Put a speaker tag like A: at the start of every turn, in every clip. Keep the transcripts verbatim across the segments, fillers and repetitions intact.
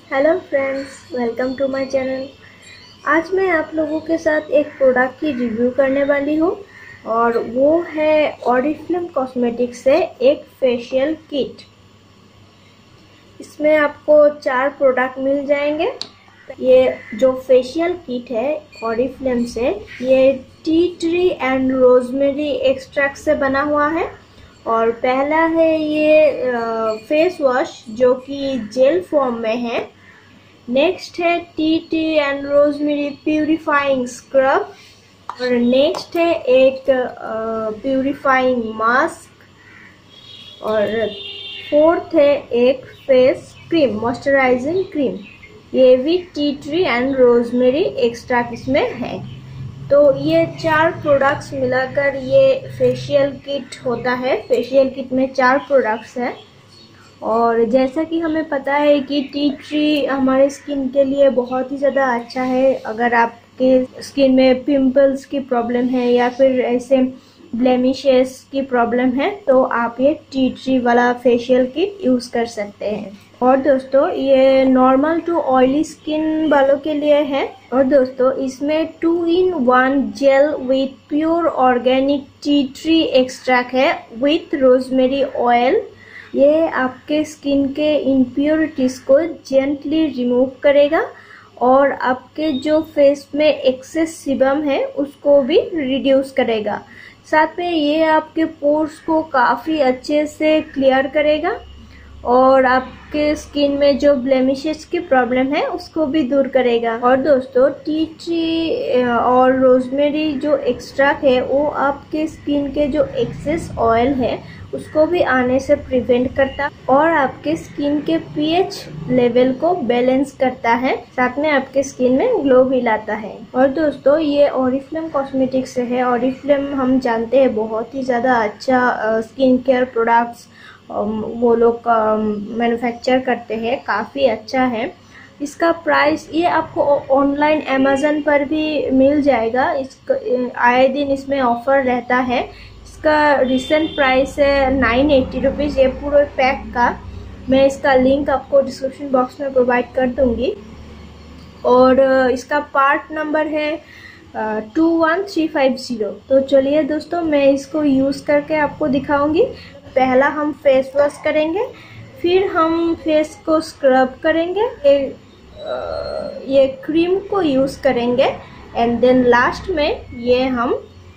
A: Hello friends, welcome to my channel. आज मैं आप लोगों के साथ एक प्रोडक्ट की रिव्यू करने वाली हूँ और वो है ऑरिफ्लेम कॉस्मेटिक्स से एक फेशियल किट। इसमें आपको चार प्रोडक्ट मिल जाएंगे। ये जो फेशियल किट है ऑरिफ्लेम से, ये tea tree and rosemary extract से बना हुआ है। और पहला है ये फेस वॉश जो कि जेल फॉर्म में है। नेक्स्ट है tea tea and rosemary purifying scrub और नेक्स्ट है एक प्यूरिफाइंग मास्क और फोर्थ है एक फेस क्रीम, मॉइस्चराइजिंग क्रीम। ये भी tea tree and rosemary extract इसमें है। तो ये चार प्रोडक्ट्स मिलाकर ये फेशियल किट होता है। फेशियल किट में चार प्रोडक्ट्स हैं और जैसा कि हमें पता है कि टी ट्री हमारे स्किन के लिए बहुत ही ज़्यादा अच्छा है। अगर आपके स्किन में पिंपल्स की प्रॉब्लम है या फिर ऐसे ब्लेमिशेस की प्रॉब्लम है तो आप ये टी ट्री वाला फेशियल किट यूज़ कर सकते हैं। और दोस्तों ये नॉर्मल टू ऑयली स्किन वालों के लिए है। और दोस्तों इसमें two in one gel with pure organic tea tree extract है विथ रोजमेरी ऑयल। ये आपके स्किन के इम्प्योरिटीज को जेंटली रिमूव करेगा और आपके जो फेस में एक्सेस सीबम है उसको भी रिड्यूस करेगा। साथ में ये आपके पोर्स को काफ़ी अच्छे से क्लियर करेगा और आपके स्किन में जो ब्लेमिशेस की प्रॉब्लम है उसको भी दूर करेगा। और दोस्तों टी ट्री और रोजमेरी जो एक्सट्रैक्ट है वो आपके स्किन के जो एक्सेस ऑयल है उसको भी आने से प्रिवेंट करता और आपके स्किन के पीएच लेवल को बैलेंस करता है। साथ में आपके स्किन में ग्लो भी लाता है। और दोस्तों ये ऑरिफ्लेम कॉस्मेटिक्स से है। ऑरिफ्लेम हम जानते हैं बहुत ही ज़्यादा अच्छा स्किन केयर प्रोडक्ट्स वो लोग मैन्युफैक्चर करते हैं, काफ़ी अच्छा है। इसका प्राइस ये आपको ऑनलाइन अमेज़न पर भी मिल जाएगा। इसका आए दिन इसमें ऑफ़र रहता है। इसका रिसेंट प्राइस है नाइन एट्टी रुपीज़ ये पूरे पैक का। मैं इसका लिंक आपको डिस्क्रिप्शन बॉक्स में प्रोवाइड कर दूंगी। और इसका पार्ट नंबर है two one three five zero. तो चलिए दोस्तों मैं इसको यूज़ करके आपको दिखाऊंगी। पहला हम फेस वॉश करेंगे, फिर हम फेस को स्क्रब करेंगे, ये, ये क्रीम को यूज़ करेंगे एंड देन लास्ट में ये हम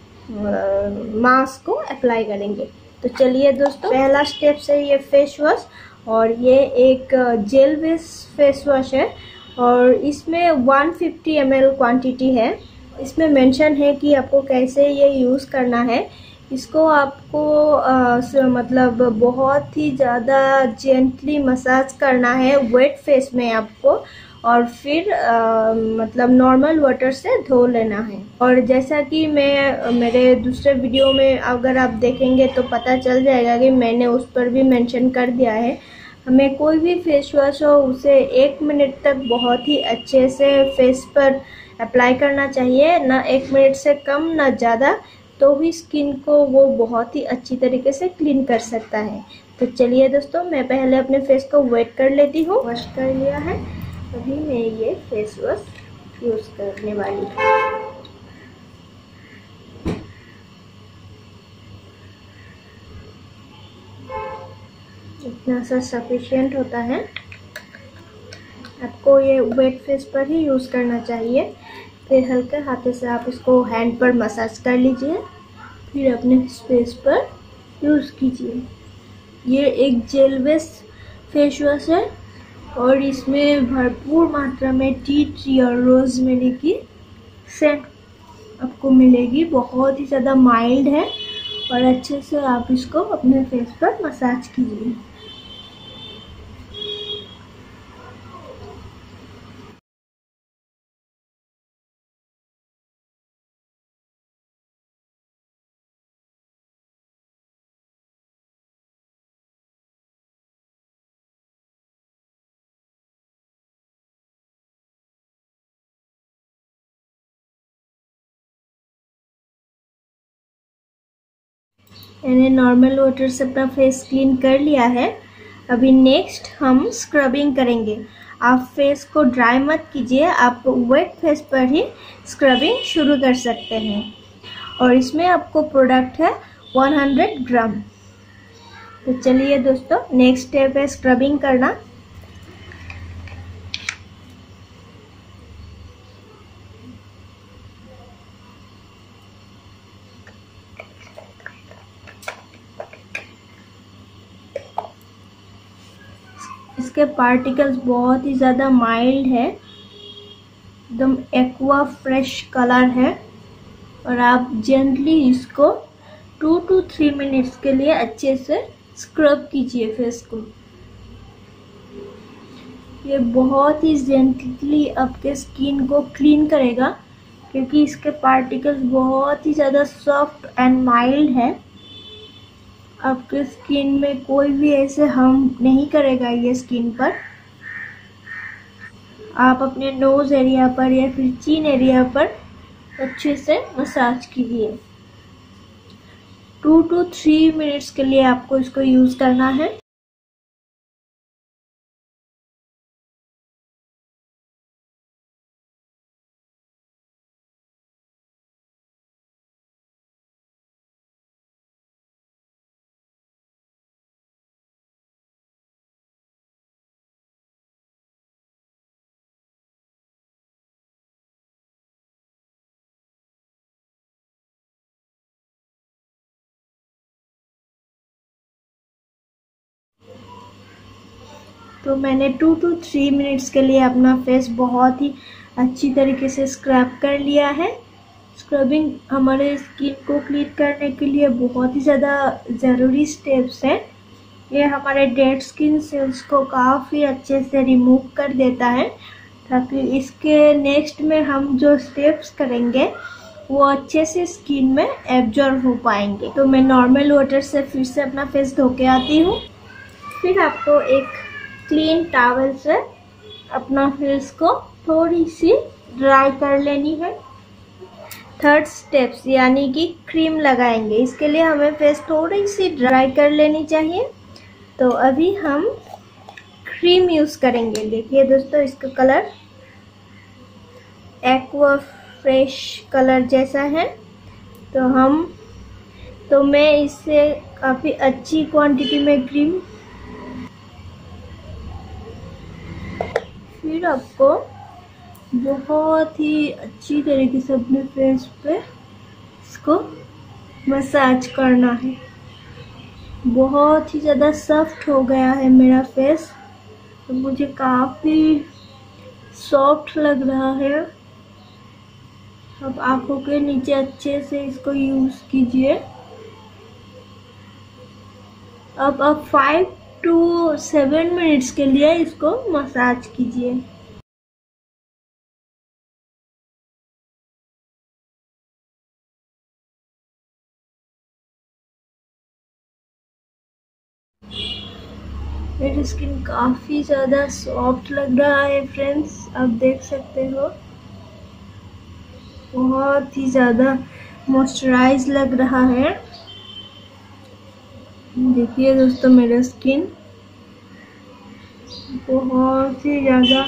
A: मास्क को अप्लाई करेंगे। तो चलिए दोस्तों पहला स्टेप से ये फेस वॉश और ये एक जेल बेस फेस वॉश है और इसमें वन फिफ्टी एम एल क्वांटिटी है। इसमें मेंशन है कि आपको कैसे ये यूज़ करना है। इसको आपको आ, मतलब बहुत ही ज़्यादा जेंटली मसाज करना है वेट फेस में आपको और फिर आ, मतलब नॉर्मल वाटर से धो लेना है। और जैसा कि मैं मेरे दूसरे वीडियो में अगर आप देखेंगे तो पता चल जाएगा कि मैंने उस पर भी मेंशन कर दिया है। हमें कोई भी फेस वॉश हो उसे एक मिनट तक बहुत ही अच्छे से फेस पर अप्लाई करना चाहिए, ना एक मिनट से कम ना ज़्यादा, तो भी स्किन को वो बहुत ही अच्छी तरीके से क्लीन कर सकता है। तो चलिए दोस्तों मैं पहले अपने फेस को वेट कर लेती हूँ। वॉश कर लिया है, अभी मैं ये फेस वॉश यूज़ करने वाली हूँ। इतना सा सफिशिएंट होता है। आपको ये वेट फेस पर ही यूज़ करना चाहिए। फिर हल्के हाथों से आप इसको हैंड पर मसाज कर लीजिए, फिर अपने फेस पर यूज़ कीजिए। ये एक जेल बेस फेस वॉश है और इसमें भरपूर मात्रा में टी ट्री और रोजमेरी की सेंट आपको मिलेगी। बहुत ही ज़्यादा माइल्ड है और अच्छे से आप इसको अपने फेस पर मसाज कीजिए। मैंने नॉर्मल वाटर से अपना फेस क्लीन कर लिया है। अभी नेक्स्ट हम स्क्रबिंग करेंगे। आप फेस को ड्राई मत कीजिए, आप वेट फेस पर ही स्क्रबिंग शुरू कर सकते हैं। और इसमें आपको प्रोडक्ट है सौ ग्राम। तो चलिए दोस्तों, नेक्स्ट स्टेप है स्क्रबिंग करना। इसके पार्टिकल्स बहुत ही ज़्यादा माइल्ड है, एकदम एक्वा फ्रेश कलर है। और आप जेंटली इसको टू टू थ्री मिनट्स के लिए अच्छे से स्क्रब कीजिए फेस को। ये बहुत ही जेंटली आपके स्किन को क्लीन करेगा, क्योंकि इसके पार्टिकल्स बहुत ही ज़्यादा सॉफ्ट एंड माइल्ड है। आपके स्किन में कोई भी ऐसे हार्म नहीं करेगा ये स्किन पर। आप अपने नोज एरिया पर या फिर चिन एरिया पर अच्छे से मसाज कीजिए। टू टू थ्री मिनट्स के लिए आपको इसको यूज करना है। तो मैंने टू टू थ्री मिनट्स के लिए अपना फेस बहुत ही अच्छी तरीके से स्क्रब कर लिया है। स्क्रबिंग हमारे स्किन को क्लीन करने के लिए बहुत ही ज़्यादा ज़रूरी स्टेप्स हैं। ये हमारे डेड स्किन सेल्स को काफ़ी अच्छे से रिमूव कर देता है, ताकि इसके नेक्स्ट में हम जो स्टेप्स करेंगे वो अच्छे से स्किन में एब्जॉर्ब हो पाएंगे। तो मैं नॉर्मल वाटर से फिर से अपना फेस धो के आती हूँ। फिर आपको एक क्लीन टॉवल से अपना फेस को थोड़ी सी ड्राई कर लेनी है। थर्ड स्टेप्स यानी कि क्रीम लगाएंगे। इसके लिए हमें फेस थोड़ी सी ड्राई कर लेनी चाहिए। तो अभी हम क्रीम यूज़ करेंगे। देखिए दोस्तों, इसका कलर एक्वा फ्रेश कलर जैसा है। तो हम तो मैं इससे काफ़ी अच्छी क्वांटिटी में क्रीम, फिर आपको बहुत ही अच्छी तरीके से अपने फेस पे इसको मसाज करना है। बहुत ही ज़्यादा सॉफ्ट हो गया है मेरा फेस, तो मुझे काफ़ी सॉफ्ट लग रहा है। अब आंखों के नीचे अच्छे से इसको यूज़ कीजिए। अब आप फाइव टू सेवन मिनट्स के लिए इसको मसाज कीजिए। मेरी स्किन काफ़ी ज़्यादा सॉफ्ट लग रहा है फ्रेंड्स, आप देख सकते हो। बहुत ही ज़्यादा मॉइस्चराइज लग रहा है। देखिए दोस्तों, मेरा स्किन बहुत ही ज़्यादा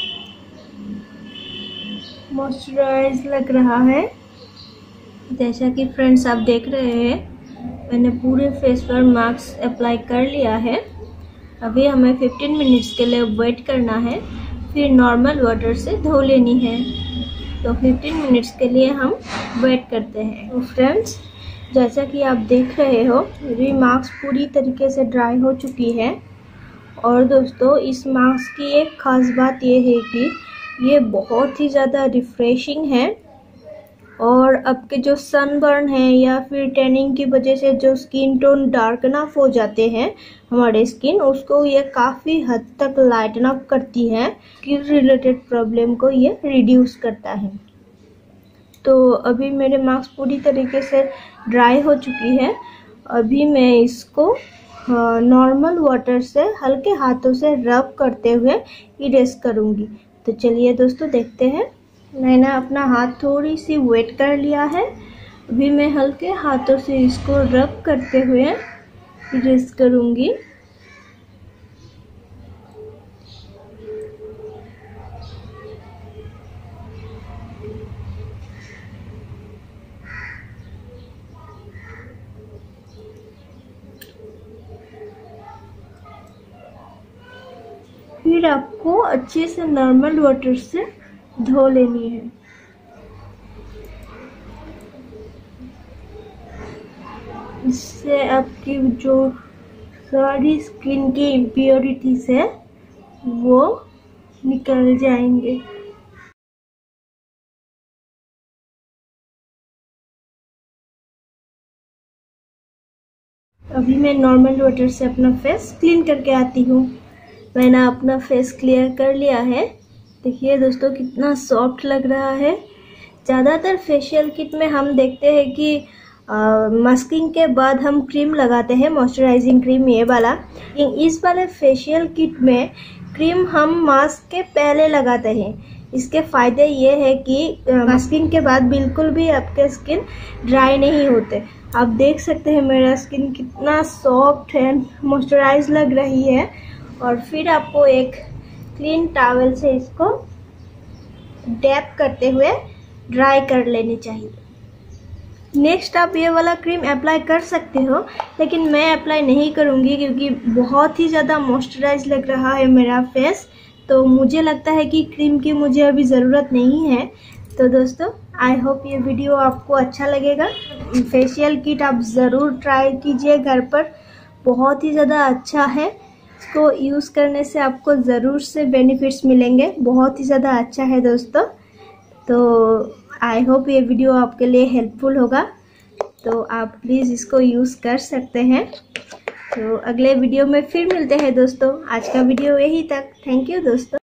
A: मॉइस्चराइज लग रहा है। जैसा कि फ्रेंड्स आप देख रहे हैं, मैंने पूरे फेस पर मास्क अप्लाई कर लिया है। अभी हमें फिफ्टीन मिनट्स के लिए वेट करना है, फिर नॉर्मल वाटर से धो लेनी है। तो फिफ्टीन मिनट्स के लिए हम वेट करते हैं। तो फ्रेंड्स, जैसा कि आप देख रहे हो, मेरी मास्क पूरी तरीके से ड्राई हो चुकी है। और दोस्तों, इस मास्क की एक ख़ास बात ये है कि ये बहुत ही ज़्यादा रिफ्रेशिंग है। और आपके जो सनबर्न है या फिर टैनिंग की वजह से जो स्किन टोन डार्कन अप हो जाते हैं हमारे स्किन, उसको ये काफ़ी हद तक लाइटन अप करती है। स्किन रिलेटेड प्रॉब्लम को ये रिड्यूस करता है। तो अभी मेरे मास्क पूरी तरीके से ड्राई हो चुकी है। अभी मैं इसको नॉर्मल वाटर से हल्के हाथों से रब करते हुए इरेज करूँगी। तो चलिए दोस्तों, देखते हैं। मैंने अपना हाथ थोड़ी सी वेट कर लिया है। अभी मैं हल्के हाथों से इसको रब करते हुए इरेज करूँगी। फिर आपको अच्छे से नॉर्मल वाटर से धो लेनी है। इससे आपकी जो सारी स्किन की इम्प्योरिटीज है वो निकल जाएंगे। अभी मैं नॉर्मल वाटर से अपना फेस क्लीन करके आती हूँ। मैंने अपना फेस क्लियर कर लिया है। देखिए दोस्तों कितना सॉफ्ट लग रहा है। ज़्यादातर फेशियल किट में हम देखते हैं कि मास्किंग के बाद हम क्रीम लगाते हैं, मॉइस्चराइजिंग क्रीम ये वाला। इस वाले फेशियल किट में क्रीम हम मास्क के पहले लगाते हैं। इसके फ़ायदे ये है कि मास्किंग के बाद बिल्कुल भी आपके स्किन ड्राई नहीं होते। आप देख सकते हैं मेरा स्किन कितना सॉफ्ट है, मॉइस्चराइज लग रही है। और फिर आपको एक क्लीन टॉवल से इसको डैप करते हुए ड्राई कर लेनी चाहिए। नेक्स्ट आप ये वाला क्रीम अप्लाई कर सकते हो, लेकिन मैं अप्लाई नहीं करूँगी क्योंकि बहुत ही ज़्यादा मॉइस्चराइज लग रहा है मेरा फेस। तो मुझे लगता है कि क्रीम की मुझे अभी ज़रूरत नहीं है। तो दोस्तों आई होप ये वीडियो आपको अच्छा लगेगा। फेशियल किट आप ज़रूर ट्राई कीजिए घर पर, बहुत ही ज़्यादा अच्छा है। इसको यूज़ करने से आपको ज़रूर से बेनिफिट्स मिलेंगे, बहुत ही ज़्यादा अच्छा है दोस्तों। तो आई होप ये वीडियो आपके लिए हेल्पफुल होगा। तो आप प्लीज़ इसको यूज़ कर सकते हैं। तो अगले वीडियो में फिर मिलते हैं दोस्तों। आज का वीडियो यही तक। थैंक यू दोस्तों।